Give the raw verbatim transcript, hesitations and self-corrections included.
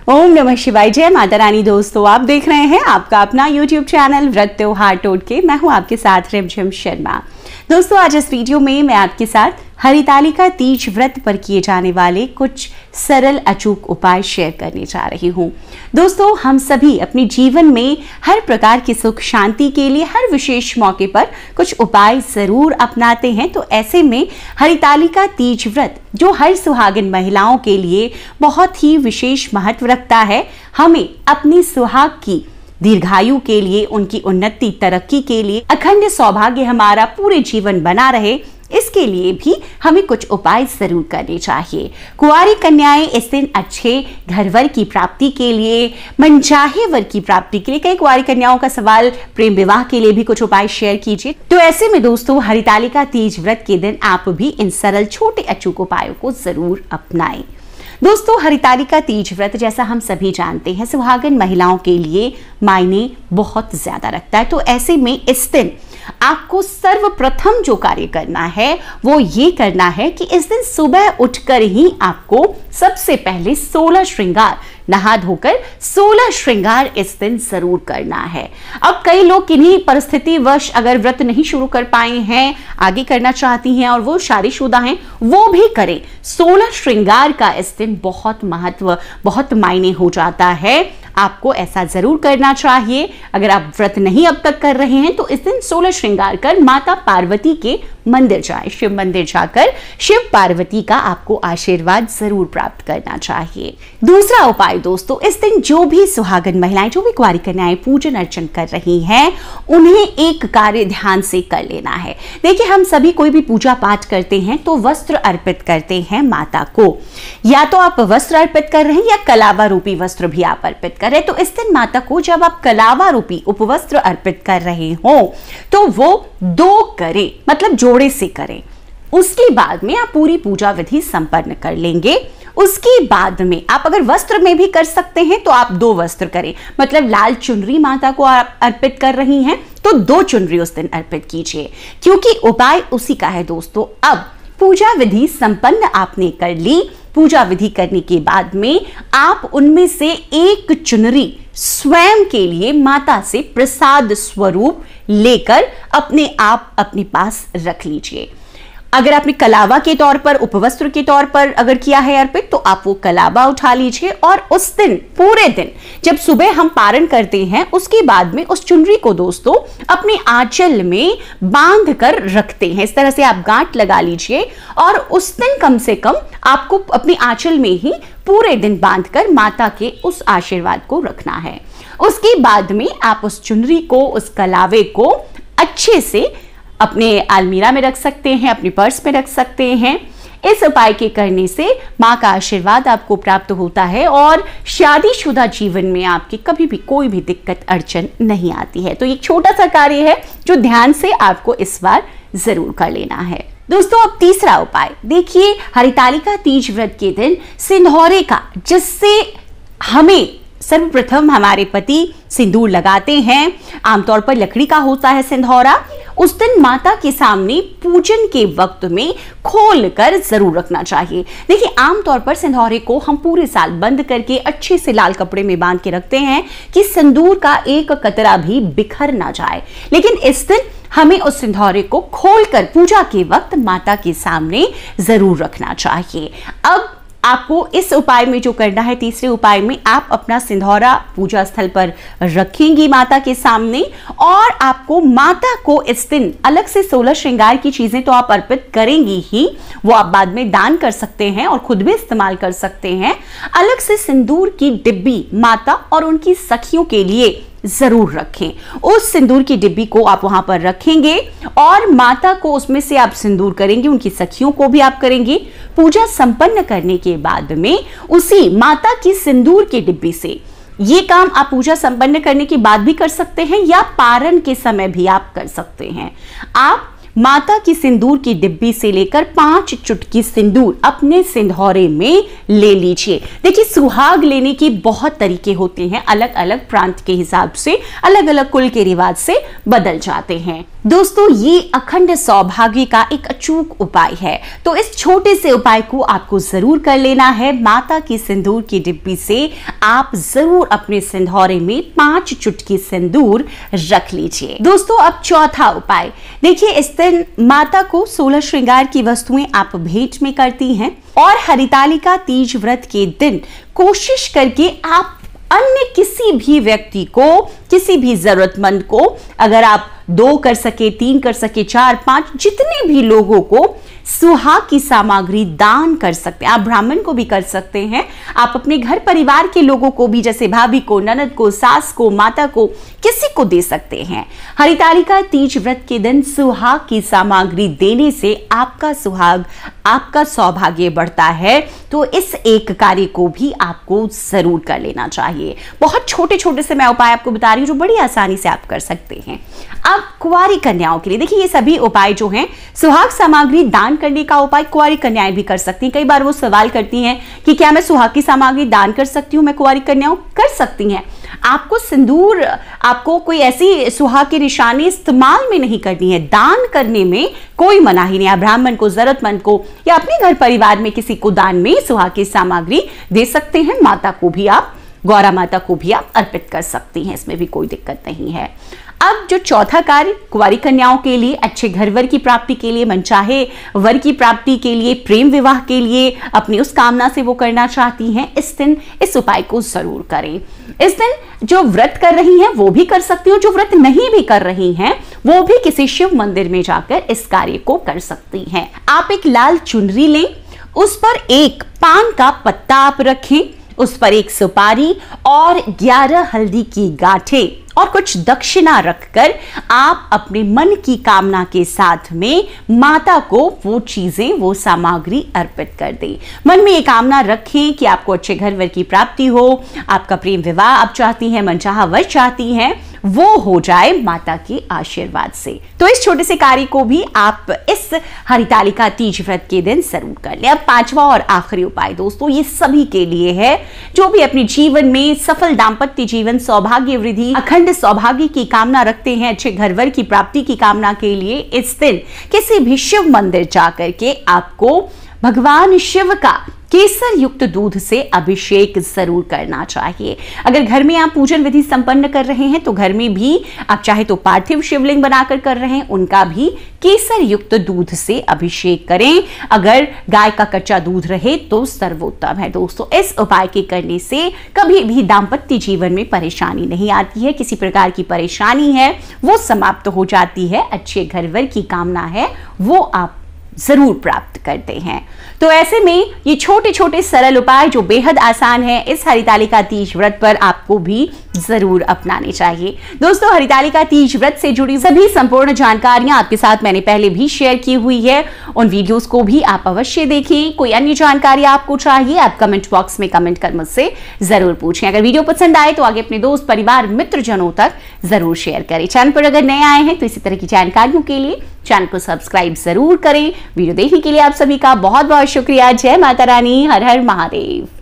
ओम नमः शिवाय। जय माता रानी। दोस्तों, आप देख रहे हैं आपका अपना यूट्यूब चैनल व्रत त्योहार टोटके। मैं हूं आपके साथ रिमझिम शर्मा। दोस्तों, आज इस वीडियो में मैं आपके साथ हरितालिका तीज व्रत पर किए जाने वाले कुछ सरल अचूक उपाय शेयर करने जा रही हूं। दोस्तों, हम सभी अपने जीवन में हर प्रकार की सुख शांति के लिए हर विशेष मौके पर कुछ उपाय जरूर अपनाते हैं। तो ऐसे में हरितालिका तीज व्रत, जो हर सुहागिन महिलाओं के लिए बहुत ही विशेष महत्व रखता है, हमें अपनी सुहाग की दीर्घायु के लिए, उनकी उन्नति तरक्की के लिए, अखंड सौभाग्य हमारा पूरे जीवन बना रहे, इसके लिए भी हमें कुछ उपाय जरूर करने चाहिए। कुंवारी कन्याएं इस दिन अच्छे घर वर की प्राप्ति के लिए, मनचाहे वर की प्राप्ति के लिए, कई कुंवारी कन्याओं का सवाल प्रेम विवाह के लिए भी कुछ उपाय शेयर कीजिए। तो ऐसे में दोस्तों, हरितालिका तीज व्रत के दिन आप भी इन सरल छोटे अचूक उपायों को जरूर अपनाएं। दोस्तों, हरितालिका तीज व्रत, जैसा हम सभी जानते हैं, सुहागन महिलाओं के लिए मायने बहुत ज्यादा रखता है। तो ऐसे में इस दिन आपको सर्वप्रथम जो कार्य करना है वो ये करना है कि इस दिन सुबह उठकर ही आपको सबसे पहले सोलह श्रृंगार, नहा धोकर सोलह श्रृंगार इस दिन जरूर करना है। अब कई लोग किन्हीं परिस्थितिवश अगर व्रत नहीं शुरू कर पाए हैं, आगे करना चाहती हैं और वो शादीशुदा हैं, वो भी करें। सोलह श्रृंगार का इस दिन बहुत महत्व, बहुत मायने हो जाता है। आपको ऐसा जरूर करना चाहिए। अगर आप व्रत नहीं अब तक कर रहे हैं तो इस दिन सोलह श्रृंगार कर माता पार्वती के मंदिर जाएं। शिव मंदिर जाकर शिव पार्वती का आपको आशीर्वाद जरूर प्राप्त करना चाहिए। दूसरा उपाय दोस्तों, इस दिन जो भी सुहागन महिलाएं, जो भी कुंवारी कन्याएं पूजन अर्चन कर रही हैं, उन्हें एक कार्य ध्यान से कर लेना है। देखिए, हम सभी कोई भी पूजा पाठ करते हैं तो वस्त्र अर्पित करते हैं माता को। या तो आप वस्त्र अर्पित कर रहे हैं या कलावा रूपी वस्त्र भी आप अर्पित कर रहे हैं। तो इस दिन माता को जब आप कलावा रूपी उपवस्त्र अर्पित कर रहे हो तो वो दो करें, मतलब जोड़े से करें। उसके बाद में आप पूरी पूजा विधि संपन्न कर लेंगे। उसके बाद में आप अगर वस्त्र में भी कर सकते हैं तो आप दो वस्त्र करें, मतलब लाल चुनरी माता को आप अर्पित कर रही हैं तो दो चुनरी उस दिन अर्पित कीजिए, क्योंकि उपाय उसी का है। दोस्तों, अब पूजा विधि संपन्न आपने कर ली। पूजा विधि करने के बाद में आप उनमें से एक चुनरी स्वयं के लिए माता से प्रसाद स्वरूप लेकर अपने आप अपने पास रख लीजिए। अगर आपने कलावा के तौर पर, उपवस्त्र के तौर पर अगर किया है अर्पित, तो आप वो कलावा उठा लीजिए और उस दिन पूरे दिन जब सुबह हम पारण करते हैं, उसके बाद में उस चुनरी को दोस्तों अपने आंचल में बांध कर रखते हैं। इस तरह से आप गांठ लगा लीजिए और उस दिन कम से कम आपको अपने आंचल में ही पूरे दिन बांधकर माता के उस आशीर्वाद को रखना है। उसके बाद में आप उस चुनरी को, उस कलावे को अच्छे से अपने अलमीरा में रख सकते हैं, अपने पर्स में रख सकते हैं। इस उपाय के करने से मां का आशीर्वाद आपको प्राप्त होता है और शादीशुदा जीवन में आपके कभी भी कोई भी दिक्कत अड़चन नहीं आती है। तो एक छोटा सा कार्य है जो ध्यान से आपको इस बार जरूर कर लेना है। दोस्तों, अब तीसरा उपाय देखिए, हरितालिका तीज व्रत के दिन सिंदूरे का, जिससे हमें सर्वप्रथम हमारे पति सिंदूर लगाते हैं, आमतौर पर लकड़ी का होता है सिंदूरा, उस दिन माता के सामने पूजन के वक्त में खोल कर जरूर रखना चाहिए। देखिए, आमतौर पर सिंदूरे को हम पूरे साल बंद करके अच्छे से लाल कपड़े में बांध के रखते हैं कि सिंदूर का एक कतरा भी बिखर ना जाए, लेकिन इस दिन हमें उस सिंदूरे को खोलकर पूजा के वक्त माता के सामने जरूर रखना चाहिए। अब आपको इस उपाय में जो करना है, तीसरे उपाय में आप अपना सिंदूरा पूजा स्थल पर रखेंगी माता के सामने, और आपको माता को इस दिन अलग से सोलह श्रृंगार की चीजें तो आप अर्पित करेंगी ही, वो आप बाद में दान कर सकते हैं और खुद भी इस्तेमाल कर सकते हैं। अलग से सिंदूर की डिब्बी माता और उनकी सखियों के लिए जरूर रखें। उस सिंदूर की डिब्बी को आप वहां पर रखेंगे और माता को उसमें से आप सिंदूर करेंगे, उनकी सखियों को भी आप करेंगे। पूजा संपन्न करने के बाद में उसी माता की सिंदूर की डिब्बी से, ये काम आप पूजा संपन्न करने के बाद भी कर सकते हैं या पारण के समय भी आप कर सकते हैं। आप माता की सिंदूर की डिब्बी से लेकर पांच चुटकी सिंदूर अपने सिंदूरे में ले लीजिए। देखिए, सुहाग लेने के बहुत तरीके होते हैं, अलग अलग प्रांत के हिसाब से, अलग अलग कुल के रिवाज से बदल जाते हैं। दोस्तों ये अखंड सौभाग्य का एक अचूक उपाय है, तो इस छोटे से उपाय को आपको जरूर कर लेना है। माता की सिंदूर की डिब्बी से आप जरूर अपने सिंधौरे में पांच चुटकी सिंदूर रख लीजिए। दोस्तों अब चौथा उपाय देखिए, इस दिन माता को सोलह श्रृंगार की वस्तुएं आप भेंट में करती हैं और हरितालिका तीज व्रत के दिन कोशिश करके आप अन्य किसी भी व्यक्ति को, किसी भी जरूरतमंद को, अगर आप दो कर सके, तीन कर सके, चार, पांच, जितने भी लोगों को सुहाग की सामग्री दान कर सकते हैं। आप ब्राह्मण को भी कर सकते हैं, आप अपने घर परिवार के लोगों को भी, जैसे भाभी को, ननद को, सास को, माता को, किसी को दे सकते हैं। हरितालिका तीज व्रत के दिन सुहाग की सामग्री देने से आपका सुहाग, आपका सौभाग्य बढ़ता है। तो इस एक कार्य को भी आपको जरूर कर लेना चाहिए। बहुत छोटे छोटे से मैं उपाय आपको बता रही हूँ जो बड़ी आसानी से आप कर सकते हैं। अब कुंवारी कन्याओं के लिए देखिए, ये सभी उपाय जो हैं, सुहाग सामग्री दान करने का उपाय कुंवारी कन्याएं भी कर सकती हैं। कई बार वो सवाल करती हैं कि क्या मैं सुहाग की सामग्री दान कर सकती हूँ? मैं कुंवारी कन्याओं कर सकती हैं। आपको सिंदूर, आपको कोई ऐसी सुहाग की निशानी इस्तेमाल में नहीं करनी है, दान करने में कोई मनाही नहीं। आप ब्राह्मण को, जरूरतमंद को या अपने घर परिवार में किसी को दान में सुहाग की सामग्री दे सकते हैं। माता को भी आप, गौरा माता को भी आप अर्पित कर सकती हैं, इसमें भी कोई दिक्कत नहीं है। अब जो चौथा कार्य कुंवारी कन्याओं के लिए, अच्छे घर वर की प्राप्ति के लिए, मनचाहे वर की प्राप्ति के लिए, प्रेम विवाह के लिए, अपनी उस कामना से वो करना चाहती हैं, इस दिन इस उपाय को जरूर करें। इस दिन जो व्रत कर रही हैं वो भी कर सकती हो, जो व्रत नहीं भी कर रही हैं वो भी किसी शिव मंदिर में जाकर इस कार्य को कर सकती हैं। आप एक लाल चुनरी लें, उस पर एक पान का पत्ता आप रखें, उस पर एक सुपारी और ग्यारह हल्दी की गांठें और कुछ दक्षिणा रखकर आप अपने मन की कामना के साथ में माता को वो चीजें, वो सामग्री अर्पित कर दें। मन में ये कामना रखें कि आपको अच्छे घर वर की प्राप्ति हो, आपका प्रेम विवाह आप चाहती हैं, मनचाहा वर चाहती हैं, वो हो जाए माता के आशीर्वाद से। तो इस छोटे से कार्य को भी आप इस हरितालिका तीज व्रत के दिन जरूर कर लें। अब पांचवा और आखिरी उपाय दोस्तों, ये सभी के लिए है जो भी अपने जीवन में सफल दाम्पत्य जीवन, सौभाग्य वृद्धि, अखंड सौभाग्य की कामना रखते हैं, अच्छे घर वर की प्राप्ति की कामना के लिए इस दिन किसी भी शिव मंदिर जाकर के आपको भगवान शिव का केसर युक्त दूध से अभिषेक जरूर करना चाहिए। अगर घर में आप पूजन विधि संपन्न कर रहे हैं तो घर में भी आप चाहे तो पार्थिव शिवलिंग बनाकर कर रहे हैं, उनका भी केसर युक्त दूध से अभिषेक करें। अगर गाय का कच्चा दूध रहे तो सर्वोत्तम है। दोस्तों इस उपाय के करने से कभी भी दाम्पत्य जीवन में परेशानी नहीं आती है, किसी प्रकार की परेशानी है वो समाप्त हो जाती है, अच्छे घर वर की कामना है वो आप जरूर प्राप्त करते हैं। तो ऐसे में ये छोटे छोटे सरल उपाय जो बेहद आसान है, इस हरितालिका तीज व्रत पर आपको भी जरूर अपनाने चाहिए। दोस्तों हरितालिका तीज व्रत से जुड़ी सभी संपूर्ण जानकारियां आपके साथ मैंने पहले भी शेयर की हुई है, उन वीडियोस को भी आप अवश्य देखें। कोई अन्य जानकारी आपको चाहिए आप कमेंट बॉक्स में कमेंट कर मुझसे जरूर पूछें। अगर वीडियो पसंद आए तो आगे अपने दोस्त, परिवार, मित्र जनों तक जरूर शेयर करें। चैनल पर अगर नए आए हैं तो इसी तरह की जानकारियों के लिए चैनल को सब्सक्राइब जरूर करें। वीडियो देखने के लिए आप सभी का बहुत बहुत शुक्रिया। जय माता रानी, हर हर महादेव।